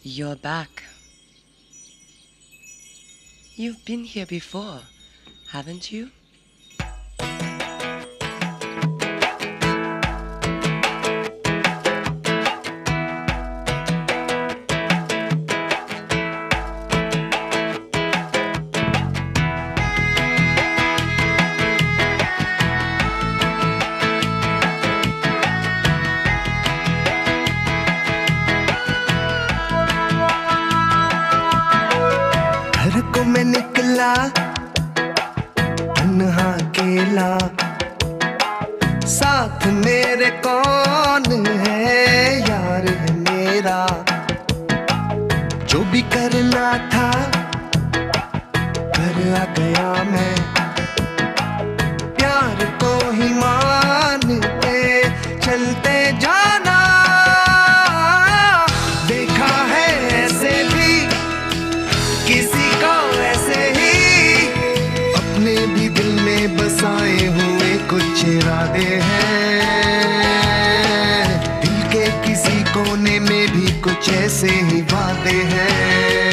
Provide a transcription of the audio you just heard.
You're back. You've been here before, haven't you? घर को मैं निकला तन्हा अकेला, साथ मेरे कौन है, यार है मेरा। जो भी करना था कर आ गया मैं, प्यार को ही मानते चलते जाना। देखा है ऐसे भी किसी को ऐसे ही, अपने भी दिल में बसाए हुए कुछ इरादे हैं। दिल के किसी कोने में भी कुछ ऐसे ही वादे हैं।